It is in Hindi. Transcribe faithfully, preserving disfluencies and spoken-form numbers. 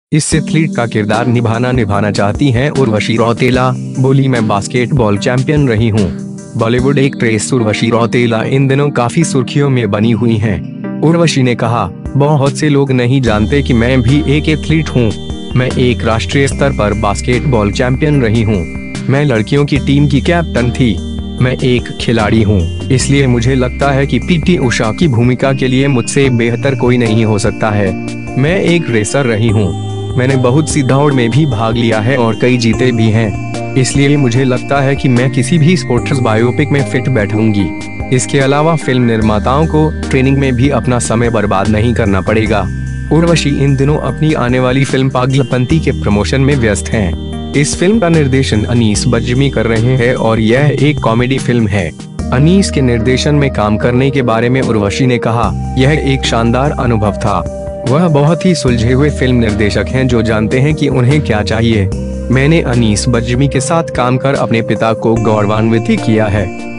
इस एथलीट का किरदार निभाना निभाना चाहती हैं उर्वशी रौतेला। बोली, मैं बास्केटबॉल चैंपियन रही हूँ। बॉलीवुड एक्ट्रेस उर्वशी रौतेला इन दिनों काफी सुर्खियों में बनी हुई हैं। उर्वशी ने कहा, बहुत से लोग नहीं जानते कि मैं भी एक एथलीट हूँ। मैं एक राष्ट्रीय स्तर पर बास्केटबॉल चैंपियन रही हूँ। मैं लड़कियों की टीम की कैप्टन थी। मैं एक खिलाड़ी हूँ, इसलिए मुझे लगता है कि पीटी उषा की भूमिका के लिए मुझसे बेहतर कोई नहीं हो सकता है। मैं एक रेसर रही हूँ। मैंने बहुत सी दौड़ में भी भाग लिया है और कई जीते भी हैं। इसलिए मुझे लगता है कि मैं किसी भी स्पोर्ट्स बायोपिक में फिट बैठूंगी। इसके अलावा फिल्म निर्माताओं को ट्रेनिंग में भी अपना समय बर्बाद नहीं करना पड़ेगा। उर्वशी इन दिनों अपनी आने वाली फिल्म पागलपंती के प्रमोशन में व्यस्त हैं। इस फिल्म का निर्देशन अनीस बज्मी कर रहे हैं और यह एक कॉमेडी फिल्म है। अनीस के निर्देशन में काम करने के बारे में उर्वशी ने कहा, यह एक शानदार अनुभव था। वह बहुत ही सुलझे हुए फिल्म निर्देशक हैं जो जानते हैं कि उन्हें क्या चाहिए। मैंने अनीस बज्मी के साथ काम कर अपने पिता को गौरवान्वित किया है।